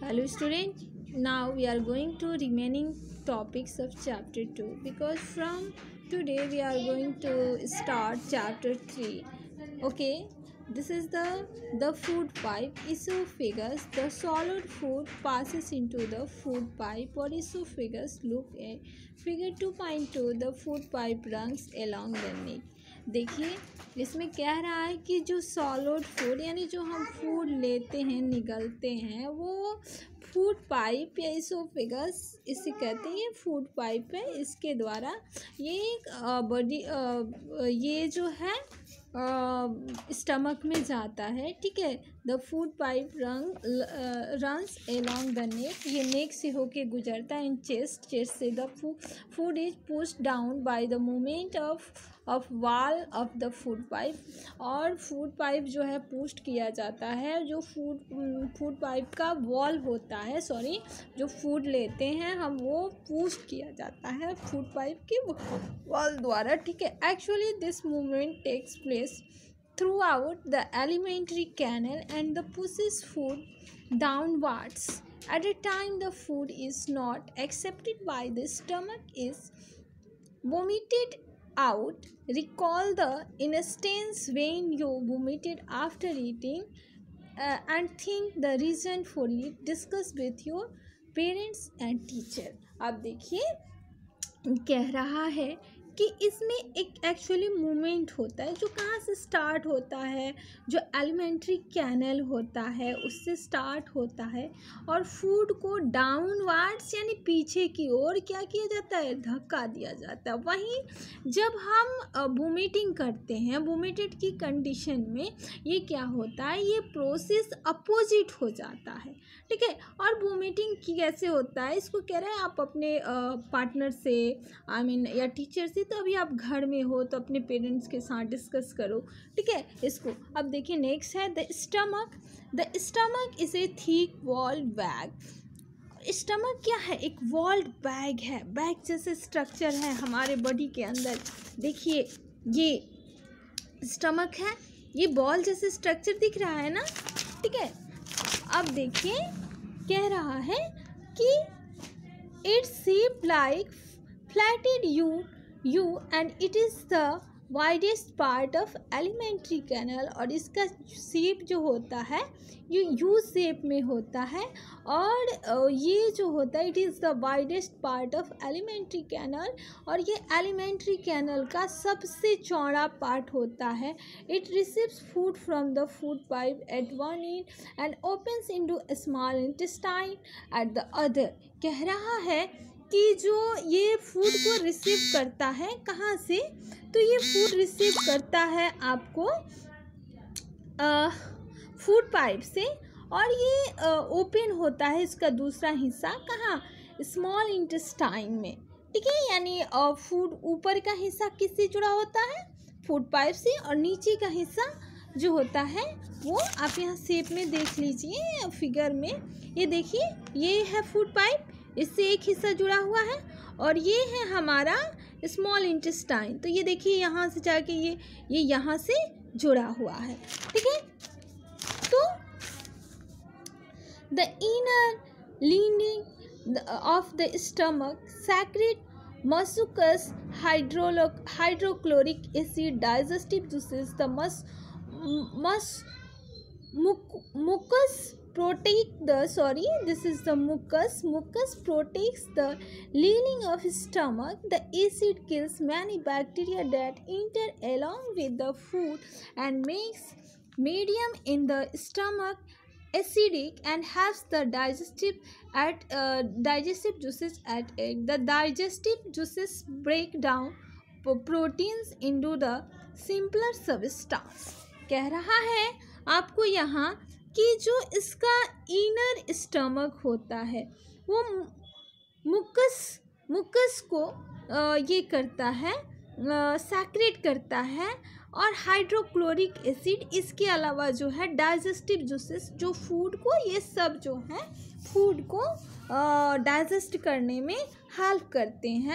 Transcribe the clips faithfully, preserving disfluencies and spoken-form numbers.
Hello student, now we are going to remaining topics of chapter two because from today we are going to start chapter three. Okay, this is the the food pipe esophagus. The solid food passes into the food pipe or esophagus. Look at figure two point two. The food pipe runs along the neck. देखिए इसमें कह रहा है कि जो solid food यानी जो हम फूड लेते हैं निगलते हैं वो फूड पाइप या इसोफेगस इसे कहते हैं। ये फूड पाइप है, इसके द्वारा ये एक बॉडी ये जो है स्टमक में जाता है। ठीक है, the food pipe run runs along the neck, ये नेक से होके गुजरता है। इन चेस्ट चेस्ट से the food is pushed down by the movement of of wall of the food pipe, और फूड पाइप जो है पुश्ड किया जाता है। जो फूड फूड पाइप का वॉल होता है, सॉरी जो फूड लेते हैं हम वो पुश्ड किया जाता है फूड पाइप के वॉल द्वारा। ठीक है, actually this movement takes place throughout the alimentary canal and the pushes food downwards at a time the food is not accepted by the stomach is vomited out. Recall the instance when you vomited after eating uh, and think the reason for it. Discuss with your parents and teacher. अब देखिए कह रहा है कि इसमें एक actually movement होता है जो कहाँ से स्टार्ट होता है, जो एलिमेंट्री कैनल होता है उससे स्टार्ट होता है और फूड को डाउनवर्ड्स यानी पीछे की ओर क्या किया जाता है, धक्का दिया जाता है। वहीं जब हम वोमिटिंग करते हैं, वोमिटेड की कंडीशन में ये क्या होता है, ये प्रोसेस अपोजिट हो जाता है। ठीक है, और वोमिटिंग की कैसे होता है इसको कह रहे हैं आप अपने पार्टनर से आई मीन या टीचर से, तो अभी आप घर में हो तो अपने पेरेंट्स के साथ डिस्कस करो। ठीक है, इसको अब देखिए नेक्स्ट है the stomach. The stomach is a thick walled bag. Stomach क्या है, एक वॉल्ड बैग है, बैग जैसे स्ट्रक्चर है हमारे बॉडी के अंदर। देखिए ये स्टमक है, ये बॉल जैसे स्ट्रक्चर दिख रहा है ना। ठीक है, अब देखिए कह रहा है कि it's shape like flatted U U and it is the widest part of alimentary canal, और इसका शेप जो होता है ये यू शेप में होता है और ये जो होता है it is the widest part of alimentary canal, और ये एलिमेंट्री कैनल का सबसे चौड़ा पार्ट होता है। It receives food from the food pipe at one end and opens into small intestine at the other. कह रहा है कि जो ये फूड को रिसीव करता है कहाँ से, तो ये फूड रिसीव करता है आपको आ, फूड पाइप से, और ये ओपन होता है इसका दूसरा हिस्सा कहाँ, स्मॉल इंटेस्टाइन में। ठीक है, यानी फूड ऊपर का हिस्सा किससे जुड़ा होता है, फूड पाइप से, और नीचे का हिस्सा जो होता है वो आप यहाँ शेप में देख लीजिए फिगर में, ये देखिए ये है फूड पाइप, इससे एक हिस्सा जुड़ा हुआ है, और ये है हमारा स्मॉल इंटेस्टाइन। तो ये देखिए यहाँ से जाके ये ये यहाँ से जुड़ा हुआ है। ठीक है, तो the inner lining of the stomach secrete mucus hydrochloric acid digestive juices the mus mus mucus protect the sorry this is the mucus mucus protects the lining of stomach. The acid kills many bacteria that enter along with the food and makes medium in the stomach acidic and helps the digestive at uh, digestive juices at egg. The digestive juices break down proteins into the simpler substance. कह रहा है आपको यहाँ कि जो इसका inner stomach होता है वो मुकस मुकस को आ, ये करता है, सैक्रेट करता है, और हाइड्रोक्लोरिक एसिड, इसके अलावा जो है डाइजेस्टिव जूसेस जो फूड को ये सब जो है फूड को डाइजेस्ट करने में हेल्प करते हैं।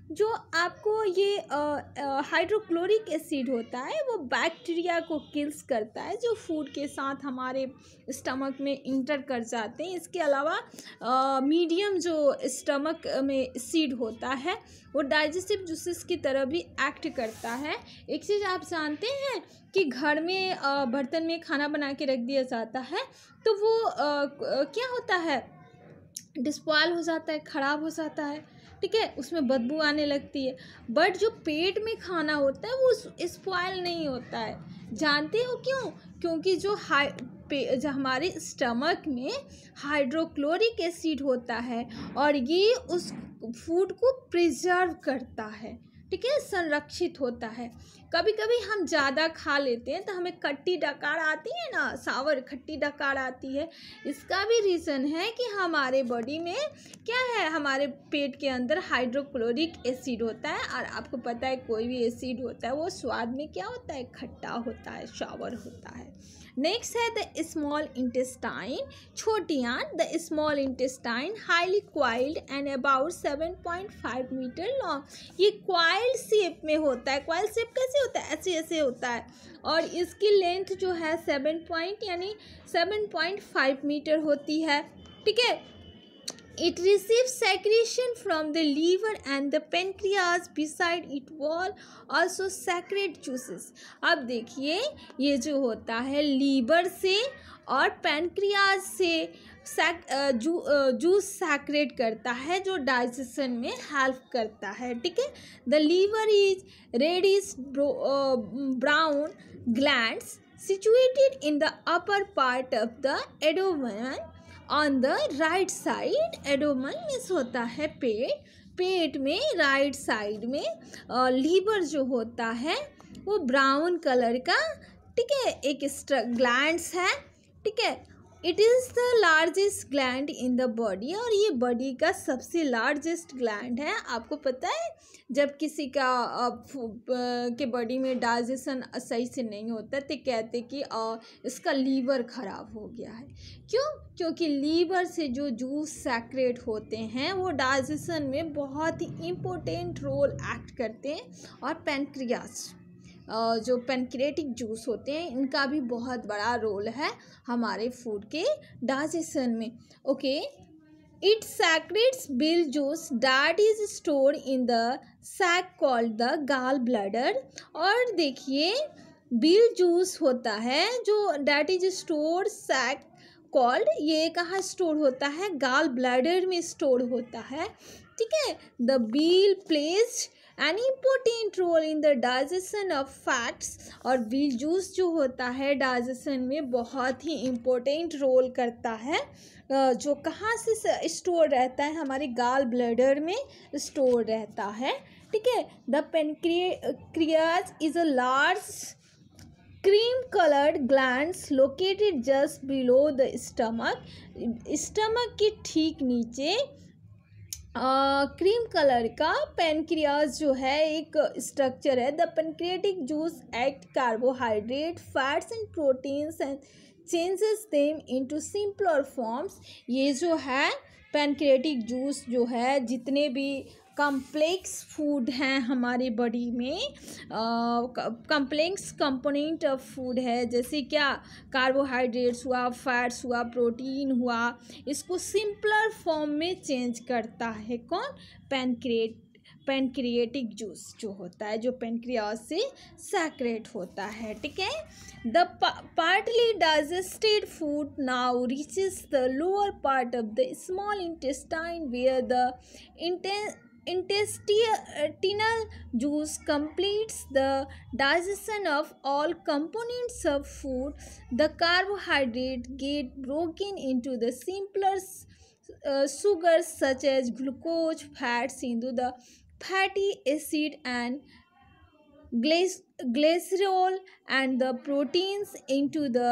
जो आपको ये हाइड्रोक्लोरिक एसिड होता है वो बैक्टीरिया को किल्स करता है जो फूड के साथ हमारे स्टमक में इंटर कर जाते हैं। इसके अलावा मीडियम जो स्टमक में एसिड होता है वो डाइजेस्टिव जूसेस की तरह भी एक्ट करता है। एक चीज़ आप जानते हैं कि घर में अ, बर्तन में खाना बना के रख दिया जाता है तो वो अ, क्या होता है, डिस्पॉयल हो जाता है, ख़राब हो जाता है, ठीक है, उसमें बदबू आने लगती है। बट जो पेट में खाना होता है वो स्पॉयल नहीं होता है। जानते हो क्यों? क्योंकि जो हाई पे जो हमारे स्टमक में हाइड्रोक्लोरिक एसिड होता है और ये उस फूड को प्रिजर्व करता है, ठीक है, संरक्षित होता है। कभी कभी हम ज़्यादा खा लेते हैं तो हमें खट्टी डकार आती है ना, सावर खट्टी डकार आती है। इसका भी रीज़न है कि हमारे बॉडी में क्या है, हमारे पेट के अंदर हाइड्रोक्लोरिक एसिड होता है। और आपको पता है कोई भी एसिड होता है वो स्वाद में क्या होता है, खट्टा होता है, सावर होता है। नेक्स्ट है द स्मॉल इंटेस्टाइन, छोटी आंत। The small intestine highly coiled and about seven point five metre long. ये क्वाइल्ड शेप में होता है। क्वाइल्ड शेप कैसे होता है, ऐसे ऐसे होता है। और इसकी लेंथ जो है सेवन पॉइंट यानी सेवन पॉइंट फाइव मीटर होती है, ठीक है। It receives secretion from the liver and the pancreas. Beside it wall also secrete juices. अब देखिए ये जो होता है लीवर से और पैनक्रियाज से सैक जू जूस सैक्रेट करता है जो डाइजेशन में हेल्प करता है, ठीक है। The liver is reddish brown glands situated in the upper part of the abdomen on the right side. Abdomen means होता है पेट। पेट में राइट साइड में लीवर जो होता है वो ब्राउन कलर का, ठीक है, एक ग्लैंड्स है, ठीक है। It is the largest gland in the body और ये बॉडी का सबसे लार्जेस्ट ग्लैंड है। आपको पता है जब किसी का के बॉडी में डाइजेशन सही से नहीं होता तो कहते कि आ, इसका लीवर ख़राब हो गया है। क्यों? क्योंकि लीवर से जो जूस सैक्रेट होते हैं वो डाइजेशन में बहुत ही इम्पोर्टेंट रोल एक्ट करते हैं। और पैनक्रियास जो पैनक्रियाटिक जूस होते हैं इनका भी बहुत बड़ा रोल है हमारे फूड के डाइजेशन में। Okay, it secretes bile juice that is stored in the sac called the gall bladder. और देखिए बिल जूस होता है जो that is stored sac called, ये कहाँ स्टोर होता है, गॉल ब्लैडर में स्टोर होता है, ठीक है। The bile plays an important role in the digestion of fats. और बिल जूस जो होता है डाइजेशन में बहुत ही इम्पोर्टेंट रोल करता है, जो कहाँ से स्टोर रहता है, हमारे गॉल ब्लैडर में स्टोर रहता है, ठीक है। The pancreas is a large cream colored glands located just below the stomach। Stomach के ठीक नीचे क्रीम कलर का पेनक्रियाज जो है एक स्ट्रक्चर है। The pancreatic juice act carbohydrate fats and proteins and changes them into simpler forms. ये जो है पेनक्रियाटिक जूस जो है जितने भी कम्प्लेक्स फूड हैं हमारी बॉडी में, कम्प्लेक्स कंपोनेंट ऑफ फूड है, जैसे क्या कार्बोहाइड्रेट्स हुआ, फैट्स हुआ, प्रोटीन हुआ, इसको सिंपलर फॉर्म में चेंज करता है कौन, पैनक्रिएट पैनक्रिएटिक जूस जो होता है जो पैनक्रियाज से सैक्रेट होता है, ठीक है। The partly digested food now reaches the lower part of the small intestine where the inten intestinal juice completes the digestion of all components of food. The carbohydrate get broken into the simpler uh, sugars such as glucose, fats into the fatty acid and glycerol, and the proteins into the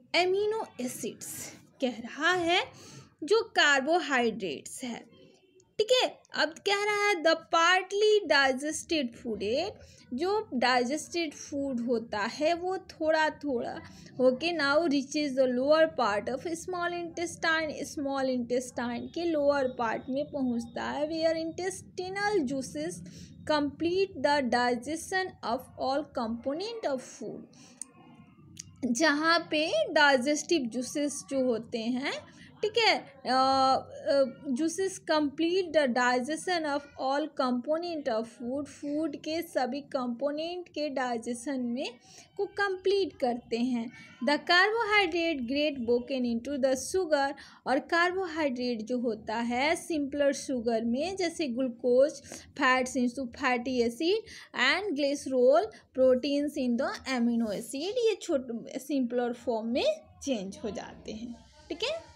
amino acids। कह रहा है जो carbohydrates है ठीक है। अब कह रहा है द पार्टली डाइजेस्टेड फूड, जो डाइजेस्टेड फूड होता है वो थोड़ा थोड़ा होके now reaches the lower part of small intestine, small intestine के लोअर पार्ट में पहुंचता है, where intestinal juices complete the digestion of all component of food, जहाँ पे डाइजेस्टिव जूसेस जो होते हैं, ठीक है, juices complete the digestion of all component of food, food के सभी कंपोनेंट के डाइजेशन में को कंप्लीट करते हैं। The carbohydrate great broken into the sugar, और कार्बोहाइड्रेट जो होता है सिंपलर शुगर में, जैसे glucose, fats into fatty acid and glycerol, proteins in the amino acid, ये छोटे सिंपलर फॉर्म में चेंज हो जाते हैं, ठीक है।